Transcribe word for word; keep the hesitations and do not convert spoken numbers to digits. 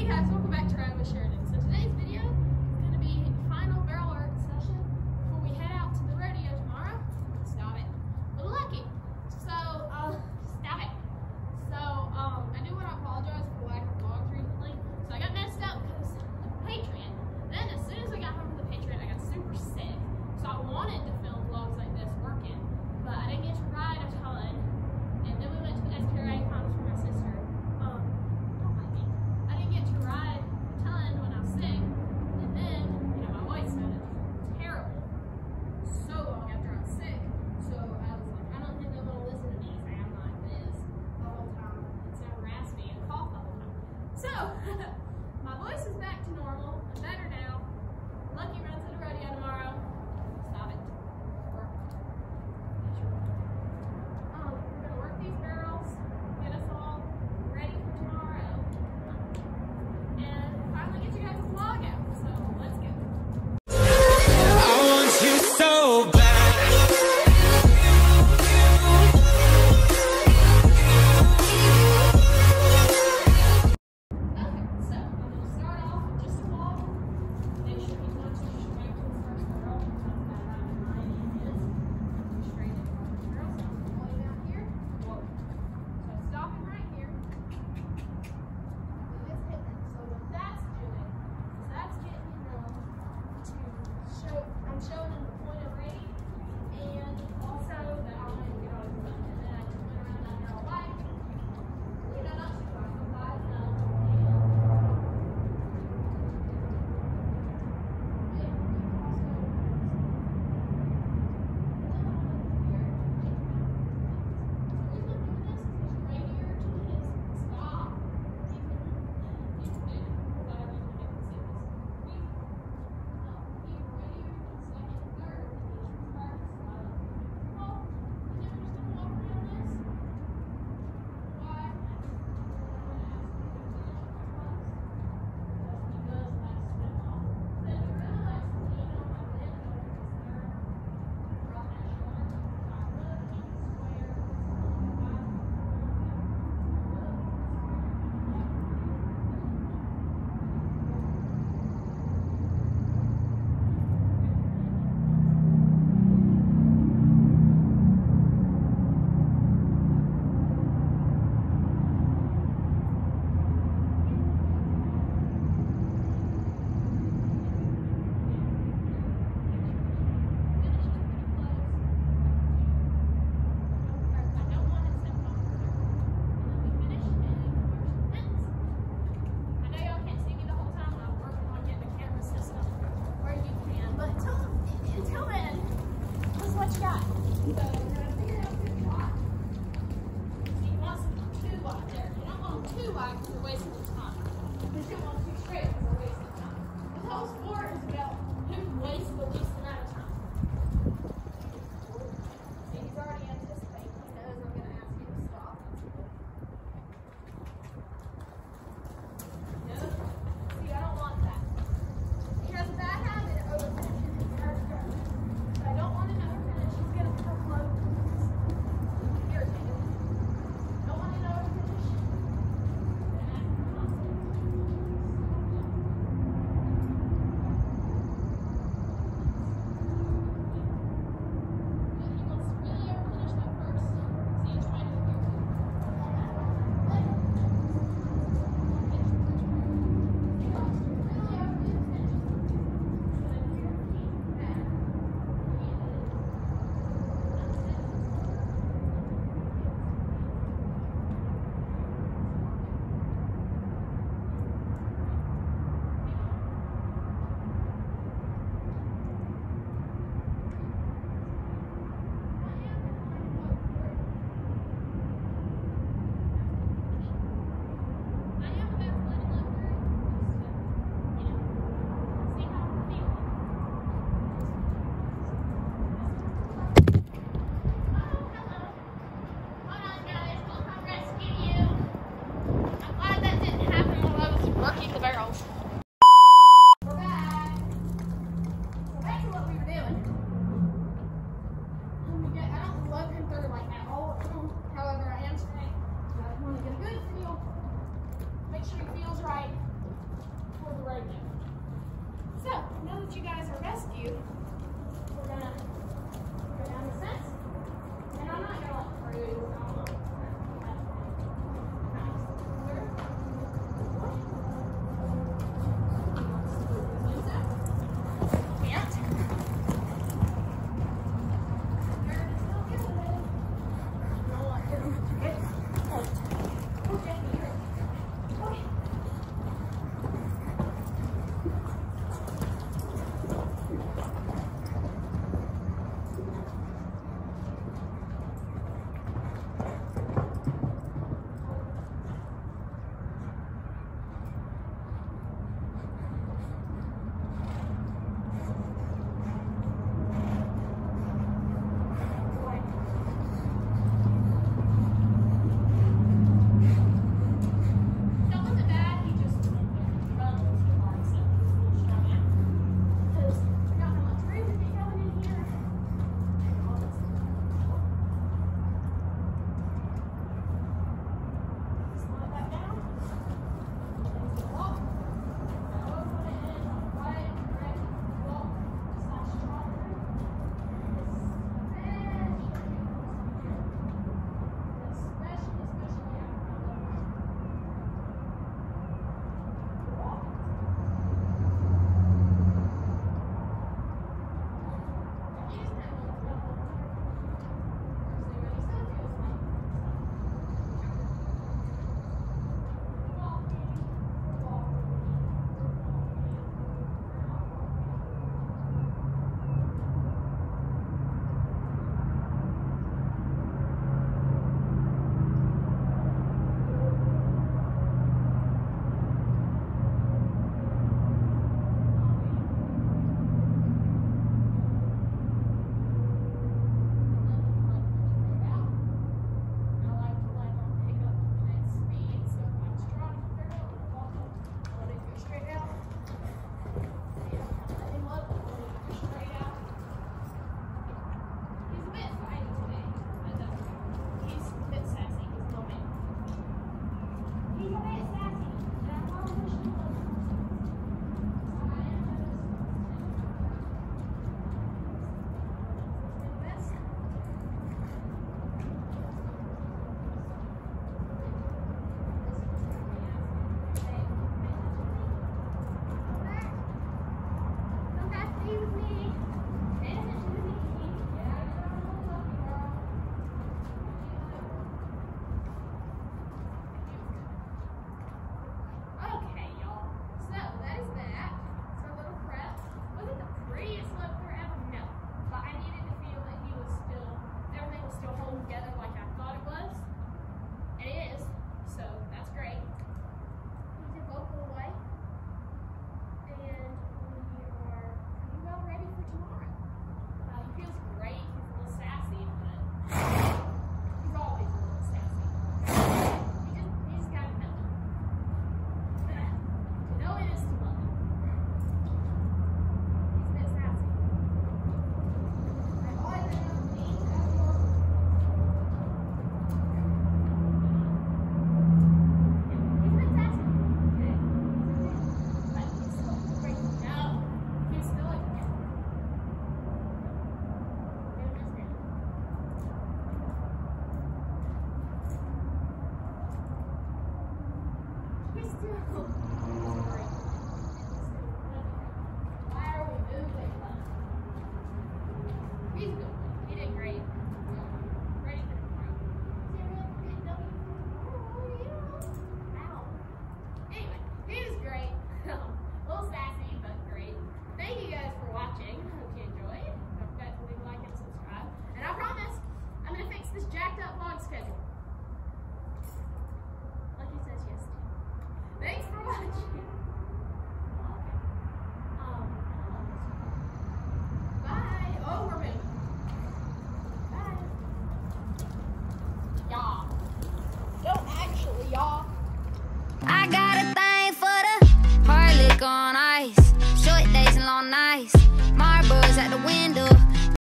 Hey guys, welcome back to Riding with Sheridan. So today's video is going to be the final barrel work session before we head out to the rodeo tomorrow. Stop it. We're lucky. So, uh, stop it. So, um, I do want to apologize for the lack of vlogs recently. So I got messed up because of the Patriot. Then as soon as I got home from the Patriot, I got super sick. So I wanted to film vlogs like this working, but I didn't get to ride a ton. And then we went to the S P R A finals for my sister. Um, don't mind me. I didn't get to ride a ton when I was sick. And then, you know, my voice sounded terrible so long after I was sick. So I was like, I don't think they're going to listen to me sound like this the whole time and sound raspy and cough the whole time. So, my voice is back to normal. I'm better now. Lucky runs to the rodeo tomorrow. Stop it. Work. Um, we're going to work these barrels, get us all ready for tomorrow, and finally get you guys a vlog out. So, let's go. I want you so bad. Okay, so I'm going to start off with just a vlog. Make sure you want to straight to the first barrel. That's about around nine inches. Straight into the first barrel. So I'm going to out here. Whoa. So I'm stopping right here. And it's hitting. So what that's doing is that's getting him to show, I'm showing him the point of ready, and also that I want him to get on his butt. And then I just went around that barrel wide. You know, not too wide, but wide enough. you, we're gonna go down this fence. And I'm not gonna like cruise. I don't know. Nice. Where? Can't.